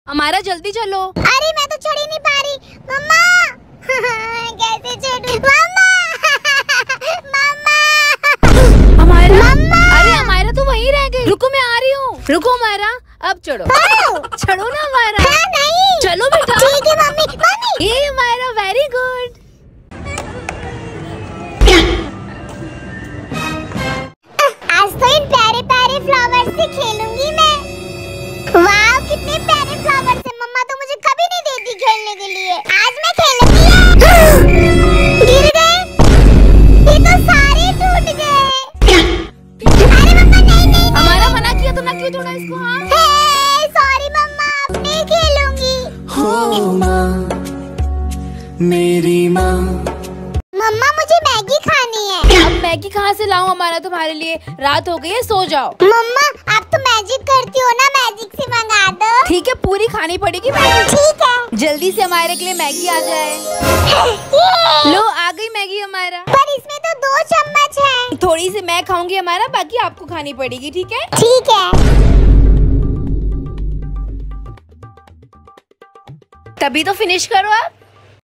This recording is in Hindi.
हमारा जल्दी चलो। अरे मैं तो चढ़ ही नहीं पा रही मम्मा। कैसे चढ़ूं मम्मा? मम्मा हमारा, अरे हमारा तो वहीं रह गई। रुको मैं आ रही हूँ। रुको हमारा, अब चढ़ो। चढ़ो ना हमारा। नहीं चलो बेटा। ठीक है मम्मी। मम्मी ये हमारा वेरी गुड। आज तो इन प्यारे प्यारे फ्लावर्स से खेलूंगी मैं। वाह कितने प्यारे फ्लावर्स हैं। मम्मा तो मुझे कभी नहीं देती खेलने के लिए। आज मैं खेलूंगी। गिर गए, ये तो सारे टूट गए। अरे मम्मा नहीं। हमारा मना किया तो ना क्यों तोड़ा इसको? हाँ सॉरी मम्मा, अब नहीं खेलूंगी। हो माँ, मेरी माँ। मम्मा मुझे मैगी खानी है। अब मैगी कहाँ से लाऊं हमारा तुम्हारे लिए? रात हो गई है, सो जाओ। मम्मा आप तो मैजिक करती हो ना, मैजिक से मंगा दो। ठीक है, पूरी खानी पड़ेगी मैगी। ठीक है, जल्दी से हमारे के लिए मैगी आ जाए। लो आ गई मैगी हमारा। पर इसमें तो 2 चम्मच है। थोड़ी सी मैं खाऊंगी हमारा, बाकी आपको खानी पड़ेगी। ठीक है ठीक है। तभी तो फिनिश करो आप।